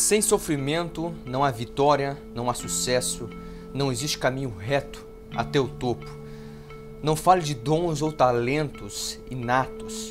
Sem sofrimento não há vitória, não há sucesso, não existe caminho reto até o topo. Não fale de dons ou talentos inatos.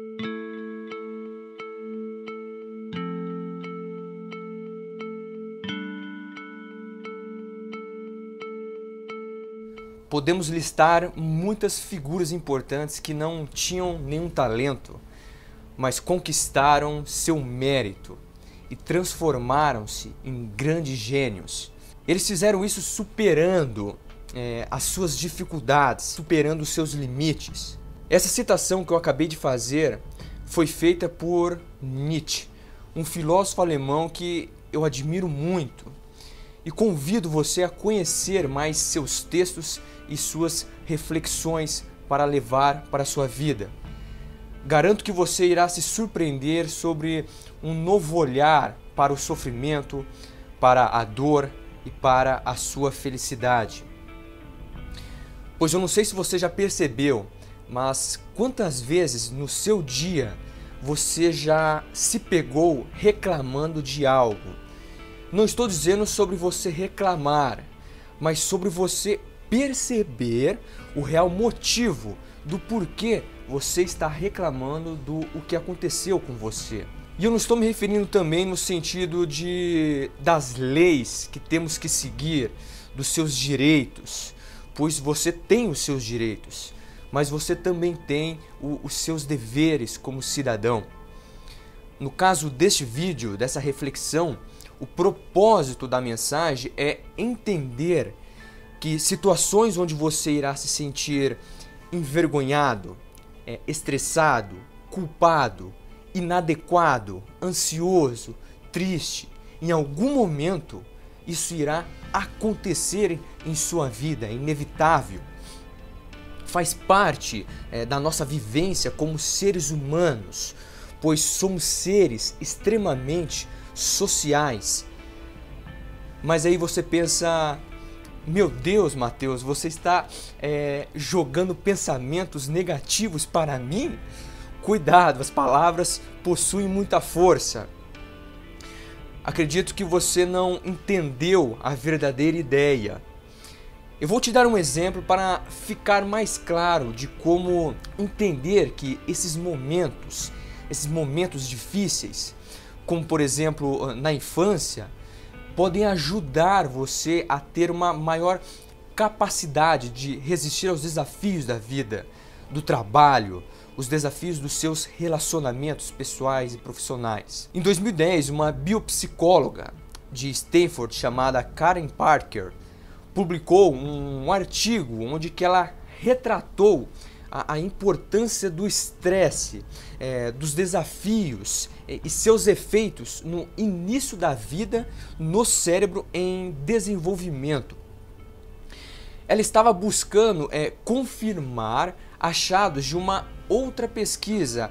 Podemos listar muitas figuras importantes que não tinham nenhum talento, mas conquistaram seu mérito e transformaram-se em grandes gênios. Eles fizeram isso superando as suas dificuldades, superando os seus limites. Essa citação que eu acabei de fazer foi feita por Nietzsche, um filósofo alemão que eu admiro muito. E convido você a conhecer mais seus textos e suas reflexões para levar para a sua vida. Garanto que você irá se surpreender sobre um novo olhar para o sofrimento, para a dor e para a sua felicidade. Pois eu não sei se você já percebeu, mas quantas vezes no seu dia você já se pegou reclamando de algo? Não estou dizendo sobre você reclamar, mas sobre você perceber o real motivo do porquê você está reclamando do que aconteceu com você. E eu não estou me referindo também no sentido das leis que temos que seguir, dos seus direitos, pois você tem os seus direitos, mas você também tem os seus deveres como cidadão. No caso deste vídeo, dessa reflexão, o propósito da mensagem é entender que situações onde você irá se sentir envergonhado, estressado, culpado, inadequado, ansioso, triste, em algum momento isso irá acontecer em sua vida, é inevitável. Faz parte da nossa vivência como seres humanos, pois somos seres extremamente sociais. Mas aí você pensa: meu Deus, Mateus, você está jogando pensamentos negativos para mim? Cuidado, as palavras possuem muita força. Acredito que você não entendeu a verdadeira ideia. Eu vou te dar um exemplo para ficar mais claro de como entender que esses momentos difíceis, como por exemplo na infância, podem ajudar você a ter uma maior capacidade de resistir aos desafios da vida, do trabalho, os desafios dos seus relacionamentos pessoais e profissionais. Em 2010, uma biopsicóloga de Stanford chamada Karen Parker publicou um artigo onde que ela retratou a importância do estresse, dos desafios e seus efeitos no início da vida no cérebro em desenvolvimento. Ela estava buscando confirmar achados de uma outra pesquisa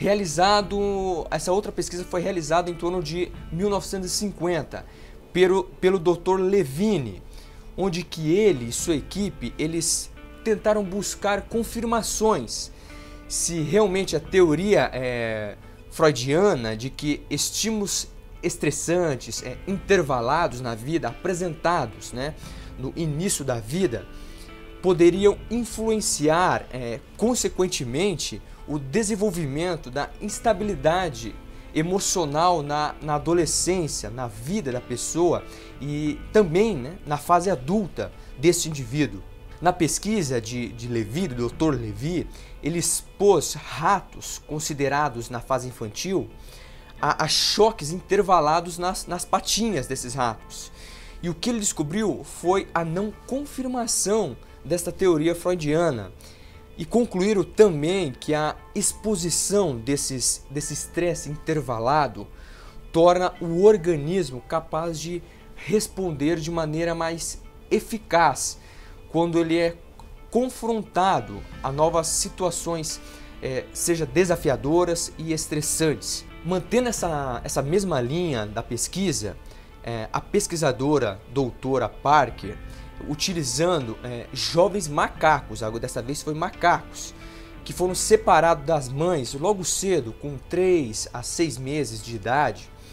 essa outra pesquisa foi realizada em torno de 1950 pelo Dr. Levine, onde que ele e sua equipe eles tentaram buscar confirmações se realmente a teoria freudiana de que estímulos estressantes, intervalados na vida, apresentados no início da vida, poderiam influenciar consequentemente o desenvolvimento da instabilidade emocional na adolescência, na vida da pessoa e também na fase adulta desse indivíduo. Na pesquisa de Levy, do Dr. Levy, ele expôs ratos considerados na fase infantil a choques intervalados nas patinhas desses ratos. E o que ele descobriu foi a não confirmação desta teoria freudiana. E concluíram também que a exposição desse estresse intervalado torna o organismo capaz de responder de maneira mais eficaz quando ele é confrontado a novas situações, seja desafiadoras e estressantes. Mantendo essa mesma linha da pesquisa, a pesquisadora doutora Parker, utilizando jovens macacos, dessa vez foi macacos, que foram separados das mães logo cedo, com 3 a 6 meses de idade,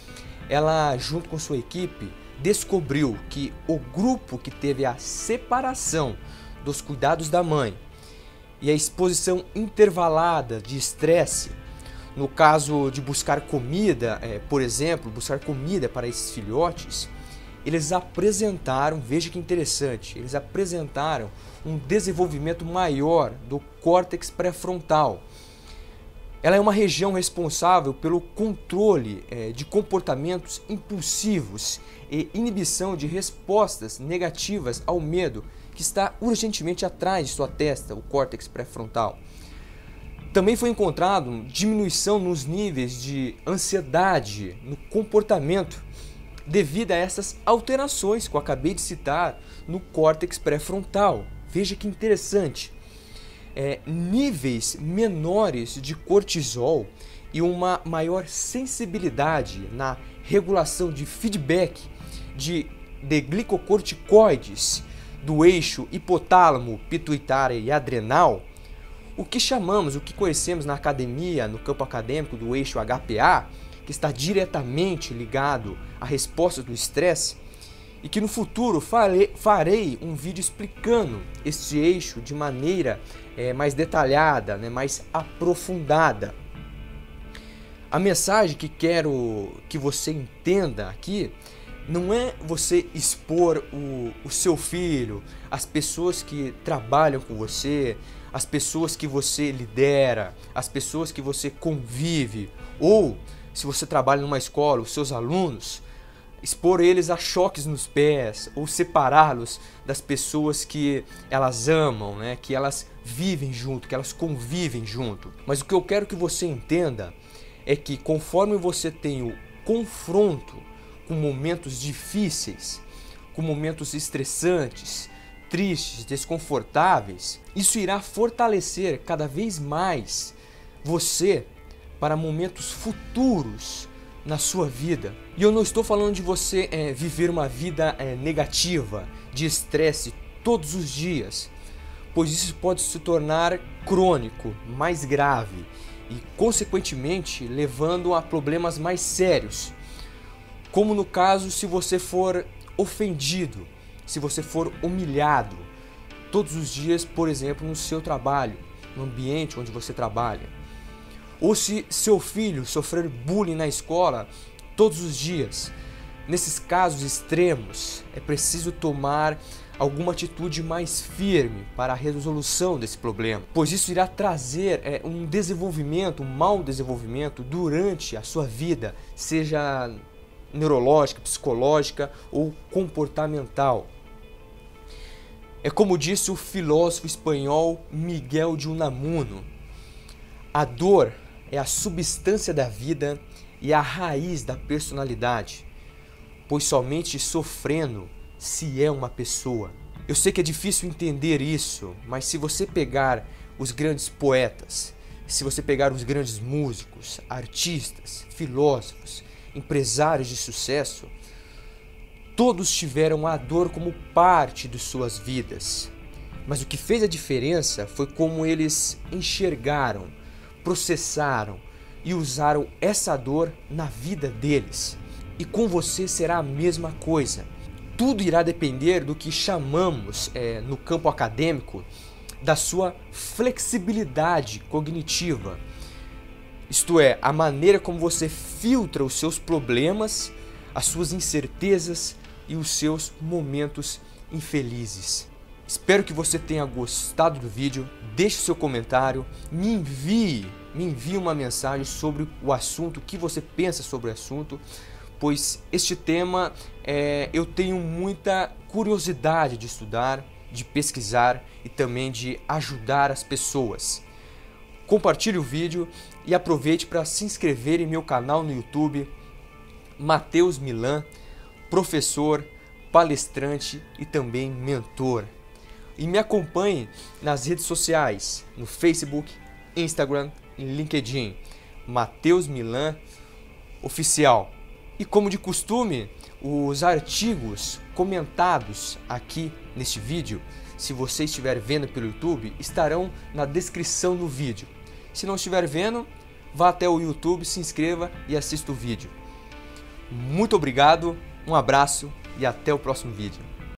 ela, junto com sua equipe, descobriu que o grupo que teve a separação dos cuidados da mãe e a exposição intervalada de estresse, no caso de buscar comida, por exemplo, buscar comida para esses filhotes, eles apresentaram, veja que interessante, eles apresentaram um desenvolvimento maior do córtex pré-frontal. Ela é uma região responsável pelo controle de comportamentos impulsivos e inibição de respostas negativas ao medo, que está urgentemente atrás de sua testa, o córtex pré-frontal. Também foi encontrado diminuição nos níveis de ansiedade no comportamento devido a essas alterações que eu acabei de citar no córtex pré-frontal. Veja que interessante. Níveis menores de cortisol e uma maior sensibilidade na regulação de feedback de glicocorticoides do eixo hipotálamo, pituitária e adrenal, o que conhecemos na academia, no campo acadêmico do eixo HPA, que está diretamente ligado à resposta do estresse, e que no futuro farei um vídeo explicando este eixo de maneira mais detalhada, mais aprofundada. A mensagem que quero que você entenda aqui não é você expor o seu filho, as pessoas que trabalham com você, as pessoas que você lidera, as pessoas que você convive, ou se você trabalha numa escola, os seus alunos, expor eles a choques nos pés ou separá-los das pessoas que elas amam, que elas vivem junto, que elas convivem junto. Mas o que eu quero que você entenda é que conforme você tem o confronto com momentos difíceis, com momentos estressantes, tristes, desconfortáveis, isso irá fortalecer cada vez mais você para momentos futuros na sua vida. E eu não estou falando de você viver uma vida negativa, de estresse todos os dias, pois isso pode se tornar crônico, mais grave e, consequentemente, levando a problemas mais sérios, como no caso se você for ofendido, se você for humilhado todos os dias, por exemplo, no seu trabalho, no ambiente onde você trabalha. Ou se seu filho sofrer bullying na escola todos os dias. Nesses casos extremos, é preciso tomar alguma atitude mais firme para a resolução desse problema, pois isso irá trazer um desenvolvimento, um mau desenvolvimento durante a sua vida, seja neurológica, psicológica ou comportamental. É como disse o filósofo espanhol Miguel de Unamuno: a dor é a substância da vida e a raiz da personalidade, pois somente sofrendo se é uma pessoa. Eu sei que é difícil entender isso, mas se você pegar os grandes poetas, se você pegar os grandes músicos, artistas, filósofos, empresários de sucesso, todos tiveram a dor como parte de suas vidas. Mas o que fez a diferença foi como eles enxergaram, processaram e usaram essa dor na vida deles. E com você será a mesma coisa. Tudo irá depender do que chamamos no campo acadêmico da sua flexibilidade cognitiva. Isto é, a maneira como você filtra os seus problemas, as suas incertezas e os seus momentos infelizes. Espero que você tenha gostado do vídeo. Deixe seu comentário, me envie uma mensagem sobre o assunto, o que você pensa sobre o assunto, pois este tema eu tenho muita curiosidade de estudar, de pesquisar e também de ajudar as pessoas. Compartilhe o vídeo e aproveite para se inscrever em meu canal no YouTube, Matheus Milan, professor, palestrante e também mentor. E me acompanhe nas redes sociais, no Facebook, Instagram e LinkedIn, Matheus Milan Oficial. E como de costume, os artigos comentados aqui neste vídeo, se você estiver vendo pelo YouTube, estarão na descrição do vídeo. Se não estiver vendo, vá até o YouTube, se inscreva e assista o vídeo. Muito obrigado, um abraço e até o próximo vídeo.